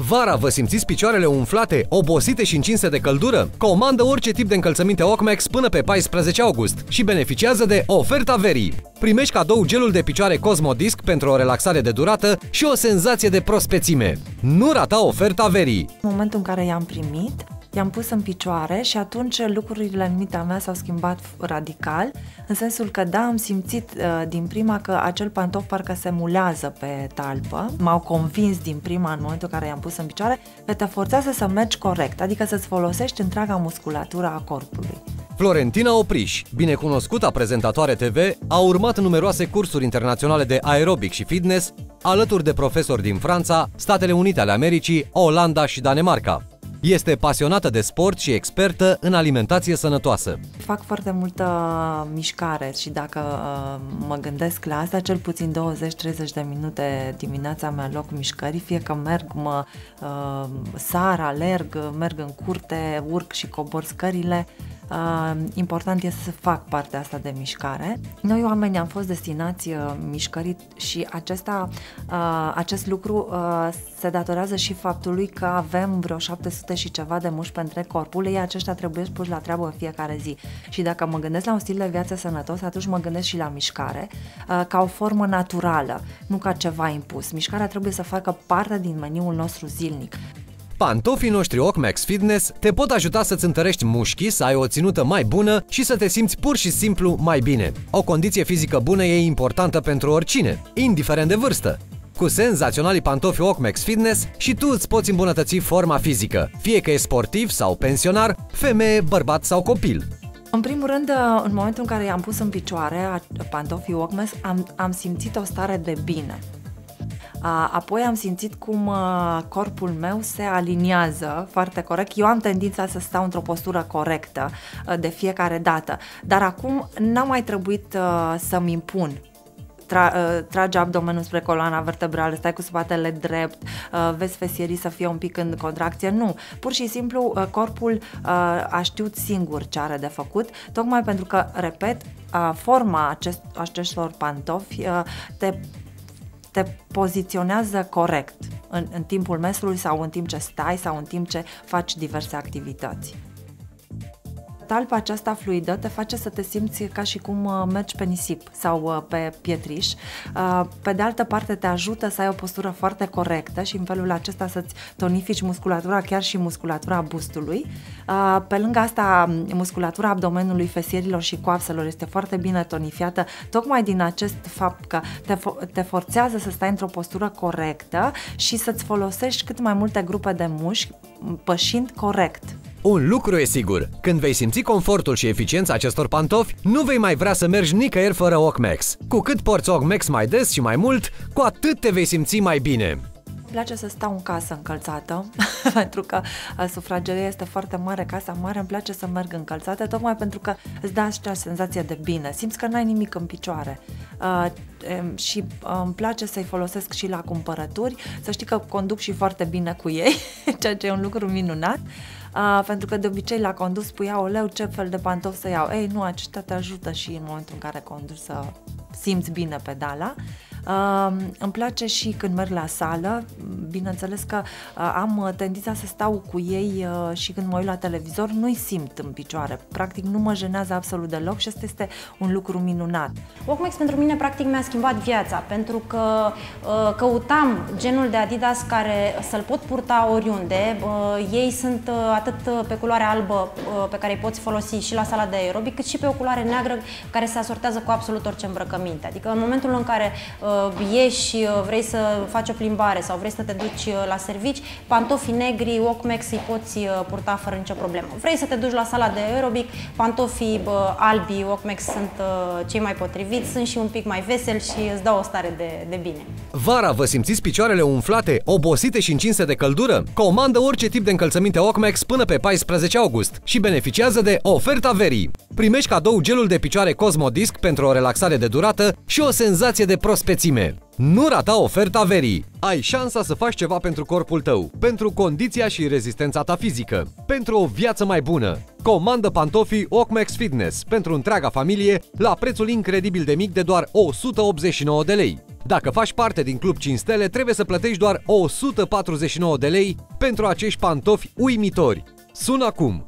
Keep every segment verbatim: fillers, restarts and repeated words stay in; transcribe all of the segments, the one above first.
Vara vă simțiți picioarele umflate, obosite și încinse de căldură? Comandă orice tip de încălțăminte Oakmax până pe paisprezece august și beneficiază de oferta verii. Primești cadou gelul de picioare Cosmodisc pentru o relaxare de durată și o senzație de prospețime. Nu rata oferta verii! În momentul în care i-am primit, i-am pus în picioare și atunci lucrurile în mintea mea s-au schimbat radical, în sensul că da, am simțit uh, din prima că acel pantof parcă se mulează pe talpă. M-au convins din prima, în momentul în care i-am pus în picioare, că te forțează să mergi corect, adică să-ți folosești întreaga musculatură a corpului. Florentina Opriș, binecunoscuta prezentatoare T V, a urmat numeroase cursuri internaționale de aerobic și fitness, alături de profesori din Franța, Statele Unite ale Americii, Olanda și Danemarca. Este pasionată de sport și expertă în alimentație sănătoasă. Fac foarte multă mișcare și dacă uh, mă gândesc la asta, cel puțin douăzeci treizeci de minute dimineața mi-a loc mișcării, fie că merg, mă uh, sar, alerg, merg în curte, urc și cobor scările. Uh, important este să fac partea asta de mișcare. Noi oamenii am fost destinați uh, mișcării și acesta, uh, acest lucru uh, se datorează și faptului că avem vreo șapte sute și ceva de mușchi pe întreg corpul, ei aceștia trebuie puși la treabă în fiecare zi. Și dacă mă gândesc la un stil de viață sănătos, atunci mă gândesc și la mișcare uh, ca o formă naturală, nu ca ceva impus. Mișcarea trebuie să facă parte din meniul nostru zilnic. Pantofii noștri Oakmax Fitness te pot ajuta să-ți întărești mușchii, să ai o ținută mai bună și să te simți pur și simplu mai bine. O condiție fizică bună e importantă pentru oricine, indiferent de vârstă. Cu senzaționalii pantofi Oakmax Fitness și tu îți poți îmbunătăți forma fizică, fie că e sportiv sau pensionar, femeie, bărbat sau copil. În primul rând, în momentul în care i-am pus în picioare pantofii Oakmax, am, am simțit o stare de bine. Apoi am simțit cum corpul meu se aliniază foarte corect. Eu am tendința să stau într-o postură corectă de fiecare dată, dar acum n-a mai trebuit să-mi impun. Tra, tragi abdomenul spre coloana vertebrală, stai cu spatele drept, vezi fesierii să fie un pic în contracție. Nu, pur și simplu corpul a știut singur ce are de făcut, tocmai pentru că, repet, forma acest, acestor pantofi te te poziționează corect în, în timpul mesului sau în timp ce stai sau în timp ce faci diverse activități. Talpa aceasta fluidă te face să te simți ca și cum mergi pe nisip sau pe pietriș. Pe de altă parte te ajută să ai o postură foarte corectă și în felul acesta să-ți tonifici musculatura, chiar și musculatura bustului. Pe lângă asta, musculatura abdomenului, fesierilor și coapselor este foarte bine tonifiată, tocmai din acest fapt că te, fo- te forțează să stai într-o postură corectă și să-ți folosești cât mai multe grupe de mușchi, pășind corect. Un lucru e sigur, când vei simți confortul și eficiența acestor pantofi, nu vei mai vrea să mergi nicăieri fără Oakmax. Cu cât porți Oakmax mai des și mai mult, cu atât te vei simți mai bine. Îmi place să stau în casă încălțată, pentru că sufrageria este foarte mare, casa mare, îmi place să merg încălțată, tocmai pentru că îți dă acea senzație de bine, simți că n-ai nimic în picioare. Uh, și uh, îmi place să-i folosesc și la cumpărături, să știi că conduc și foarte bine cu ei, ceea ce e un lucru minunat. Uh, pentru că de obicei la condus spui, aoleu, ce fel de pantofi să iau? Ei, nu, aceștia te ajută și în momentul în care conduci să simți bine pedala. Uh, îmi place și când merg la sală, bineînțeles că uh, am tendința să stau cu ei uh, și când mă uit la televizor nu-i simt în picioare, practic nu mă jenează absolut deloc și asta este un lucru minunat. Oakmax pentru mine practic mi-a schimbat viața, pentru că uh, căutam genul de Adidas care să-l pot purta oriunde. Uh, ei sunt uh, atât pe culoare albă uh, pe care îi poți folosi și la sala de aerobic, cât și pe o culoare neagră care se asortează cu absolut orice îmbrăcăminte. Adică în momentul în care uh, ieși, vrei să faci o plimbare sau vrei să te duci la servici, pantofii negri Oakmax îi poți purta fără nicio problemă. Vrei să te duci la sala de aerobic, pantofii albi Oakmax sunt cei mai potriviți, sunt și un pic mai veseli și îți dau o stare de, de bine. Vara vă simțiți picioarele umflate, obosite și încinse de căldură? Comandă orice tip de încălțăminte Oakmax până pe paisprezece august și beneficiază de oferta verii. Primești cadou gelul de picioare Cosmodisc pentru o relaxare de durată și o senzație de prospețime. Nu rata oferta verii! Ai șansa să faci ceva pentru corpul tău, pentru condiția și rezistența ta fizică, pentru o viață mai bună. Comandă pantofii Oakmax Fitness pentru întreaga familie la prețul incredibil de mic de doar o sută optzeci și nouă de lei. Dacă faci parte din Club cinci Stele, trebuie să plătești doar o sută patruzeci și nouă de lei pentru acești pantofi uimitori. Sună acum!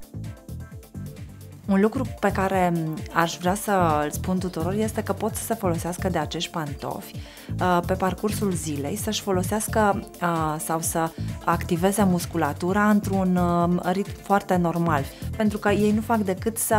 Un lucru pe care aș vrea să îl spun tuturor este că pot să se folosească de acești pantofi pe parcursul zilei, să-și folosească sau să activeze musculatura într-un ritm foarte normal, pentru că ei nu fac decât să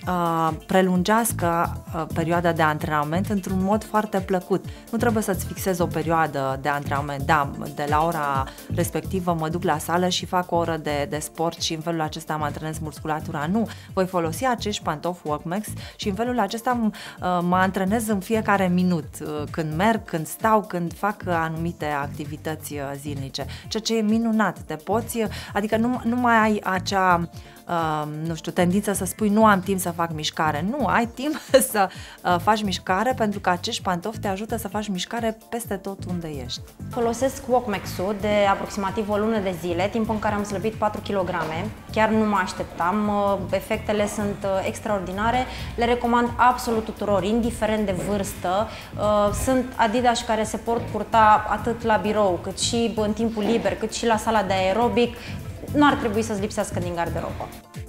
prelungească perioada de antrenament într-un mod foarte plăcut. Nu trebuie să-ți fixezi o perioadă de antrenament. Da, de la ora respectivă mă duc la sală și fac o oră de, de sport și în felul acesta mă antrenez musculatura. Nu, voi folosi acești pantofi WalkMax și în felul acesta mă antrenez în fiecare minut, când merg, când stau, când fac anumite activități zilnice. Ceea ce e minunat, te poți, adică nu, nu mai ai acea Uh, nu știu, tendință să spui nu am timp să fac mișcare. Nu, ai timp să uh, faci mișcare, pentru că acești pantofi te ajută să faci mișcare peste tot unde ești. Folosesc WalkMax-ul de aproximativ o lună de zile, timp în care am slăbit patru kilograme. Chiar nu mă așteptam, uh, efectele sunt uh, extraordinare. Le recomand absolut tuturor, indiferent de vârstă. Uh, sunt Adidas care se pot purta atât la birou, cât și în timpul liber, cât și la sala de aerobic. Nu ar trebui să-ți lipsească din garderobă.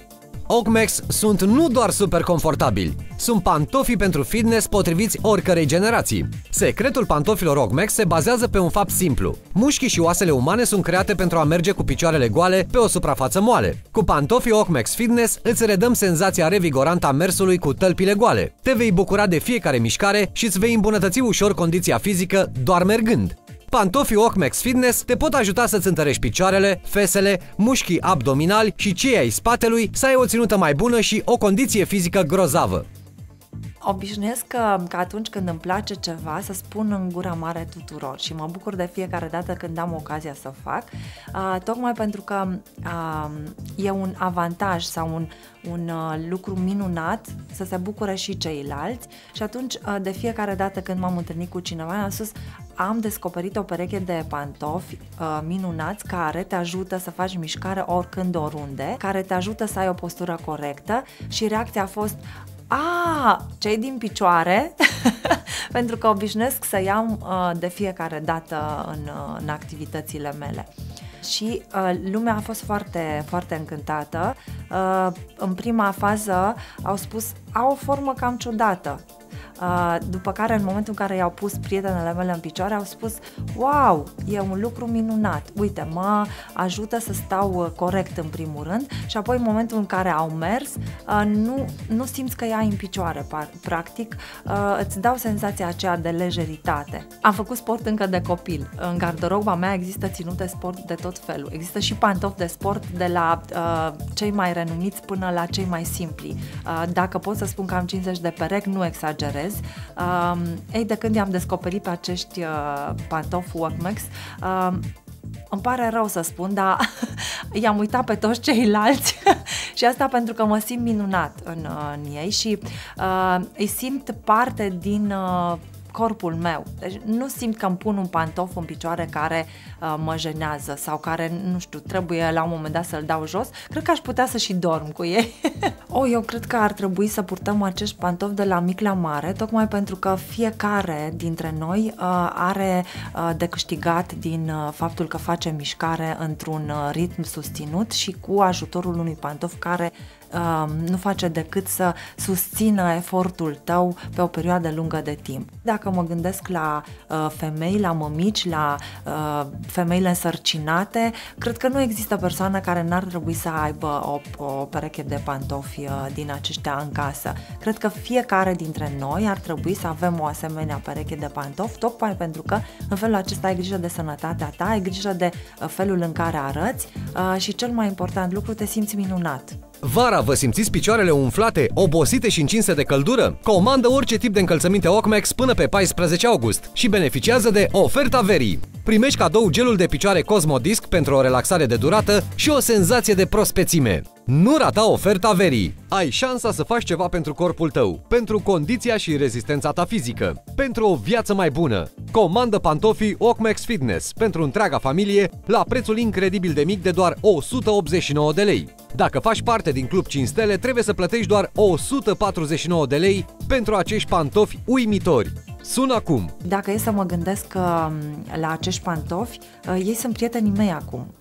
WalkMax sunt nu doar super confortabili, sunt pantofii pentru fitness potriviți oricărei generații. Secretul pantofilor WalkMax se bazează pe un fapt simplu. Mușchii și oasele umane sunt create pentru a merge cu picioarele goale pe o suprafață moale. Cu pantofii WalkMax Fitness îți redăm senzația revigorantă a mersului cu tălpile goale. Te vei bucura de fiecare mișcare și îți vei îmbunătăți ușor condiția fizică doar mergând. Pantofii WalkMax Fitness te pot ajuta să-ți întărești picioarele, fesele, mușchii abdominali și cei ai spatelui, să ai o ținută mai bună și o condiție fizică grozavă. Obișnuiesc că, că atunci când îmi place ceva să spun în gura mare tuturor și mă bucur de fiecare dată când am ocazia să fac, uh, tocmai pentru că uh, e un avantaj sau un, un uh, lucru minunat să se bucure și ceilalți și atunci uh, de fiecare dată când m-am întâlnit cu cineva am spus am descoperit o pereche de pantofi uh, minunați care te ajută să faci mișcare oricând, oriunde, care te ajută să ai o postură corectă și reacția a fost a, cei din picioare, pentru că obișnuiesc să iau uh, de fiecare dată în, uh, în activitățile mele. Și uh, lumea a fost foarte, foarte încântată. Uh, în prima fază au spus, au o formă cam ciudată. Uh, după care, în momentul în care i-au pus prietenele mele în picioare, au spus, wow, e un lucru minunat, uite, mă ajută să stau corect în primul rând și apoi în momentul în care au mers, uh, nu, nu simți că ai în picioare, practic, uh, îți dau senzația aceea de lejeritate. Am făcut sport încă de copil, în garderoba mea există ținute sport de tot felul, există și pantofi de sport de la uh, cei mai renumiți până la cei mai simpli. Uh, dacă pot să spun că am cincizeci de perechi, nu exagerez. Uh, ei, de când i-am descoperit pe acești uh, pantofi WalkMax, uh, îmi pare rău să spun, dar i-am uitat pe toți ceilalți și asta pentru că mă simt minunat în, în ei și uh, îi simt parte din uh, corpul meu. Deci nu simt că îmi pun un pantof în picioare care uh, mă jenează sau care, nu știu, trebuie la un moment dat să-l dau jos. Cred că aș putea să și dorm cu ei. Oh, eu cred că ar trebui să purtăm acești pantofi de la mic la mare, tocmai pentru că fiecare dintre noi uh, are uh, de câștigat din uh, faptul că face mișcare într-un uh, ritm susținut și cu ajutorul unui pantof care Uh, nu face decât să susțină efortul tău pe o perioadă lungă de timp. Dacă mă gândesc la uh, femei, la mămici, la uh, femeile însărcinate, cred că nu există persoană care n-ar trebui să aibă o, o pereche de pantofi uh, din aceștia în casă. Cred că fiecare dintre noi ar trebui să avem o asemenea pereche de pantofi, tocmai pentru că în felul acesta ai grijă de sănătatea ta, ai grijă de uh, felul în care arăți uh, și cel mai important lucru, te simți minunat. Vara vă simțiți picioarele umflate, obosite și încinse de căldură? Comandă orice tip de încălțăminte WalkMax până pe paisprezece august și beneficiază de oferta verii. Primești cadou gelul de picioare Cosmodisc pentru o relaxare de durată și o senzație de prospețime. Nu rata oferta verii! Ai șansa să faci ceva pentru corpul tău, pentru condiția și rezistența ta fizică, pentru o viață mai bună. Comandă pantofii WalkMax Fitness pentru întreaga familie la prețul incredibil de mic de doar o sută optzeci și nouă de lei. Dacă faci parte din Club cinci Stele, trebuie să plătești doar o sută patruzeci și nouă de lei pentru acești pantofi uimitori. Sună acum! Dacă e să mă gândesc uh, la acești pantofi, uh, ei sunt prietenii mei acum.